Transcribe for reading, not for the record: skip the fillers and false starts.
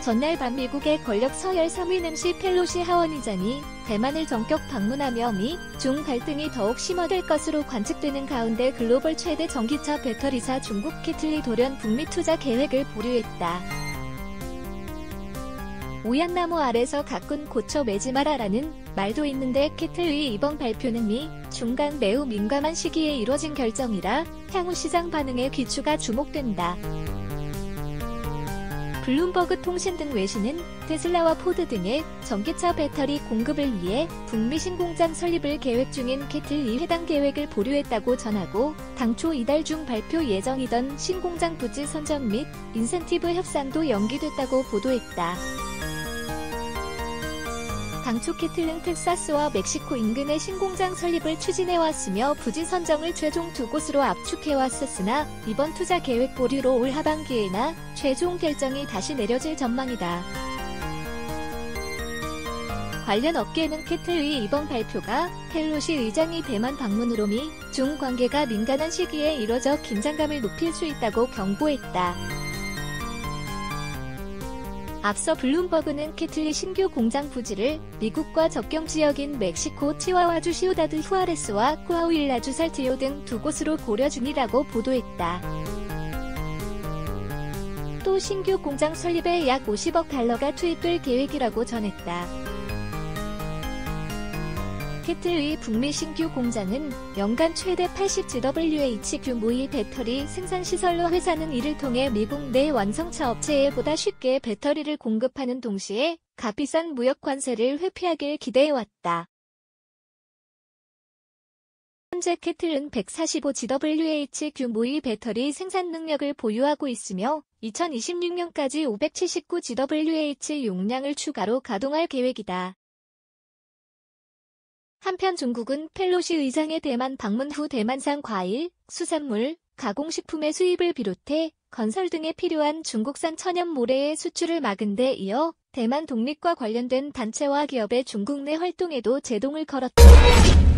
전날 밤 미국의 권력 서열 3위 낸시 펠로시 하원의장이 대만을 전격 방문하며 미, 중 갈등이 더욱 심화될 것으로 관측되는 가운데 글로벌 최대 전기차 배터리사 중국 캐틀리 돌연 북미 투자 계획을 보류했다. 오얏나무 아래서 가꾼 고쳐 매지 마라라는 말도 있는데 캐틀리의 이번 발표는 미, 중 간 매우 민감한 시기에 이뤄진 결정이라 향후 시장 반응에 귀추가 주목된다. 블룸버그 통신 등 외신은 테슬라와 포드 등의 전기차 배터리 공급을 위해 북미 신공장 설립을 계획 중인 캐틀리 해당 계획을 보류했다고 전하고 당초 이달 중 발표 예정이던 신공장 부지 선정 및 인센티브 협상도 연기됐다고 보도했다. 당초 캐틀은 텍사스와 멕시코 인근의 신공장 설립을 추진해왔으며 부지 선정을 최종 2곳으로 압축해왔었으나 이번 투자 계획 보류로 올 하반기에나 최종 결정이 다시 내려질 전망이다. 관련 업계는 캐틀리의 이번 발표가 펠로시 의장이 대만 방문으로 미, 중 관계가 민감한 시기에 이뤄져 긴장감을 높일 수 있다고 경고했다. 앞서 블룸버그는 캐틀리 신규 공장 부지를 미국과 접경 지역인 멕시코 치와와주 시우다드 후아레스와 코아우일라주 살티오 등 2곳으로 고려 중이라고 보도했다. 또 신규 공장 설립에 약 50억 달러가 투입될 계획이라고 전했다. 캐틀리 북미 신규 공장은 연간 최대 80GWh 규모의 배터리 생산시설로 회사는 이를 통해 미국 내 완성차 업체에 보다 쉽게 배터리를 공급하는 동시에 값비싼 무역 관세를 회피하길 기대해왔다. 현재 캐틀은 145GWh 규모의 배터리 생산 능력을 보유하고 있으며 2026년까지 579GWh 용량을 추가로 가동할 계획이다. 한편 중국은 펠로시 의장의 대만 방문 후 대만산 과일, 수산물, 가공식품의 수입을 비롯해 건설 등에 필요한 중국산 천연 모래의 수출을 막은 데 이어 대만 독립과 관련된 단체와 기업의 중국 내 활동에도 제동을 걸었다.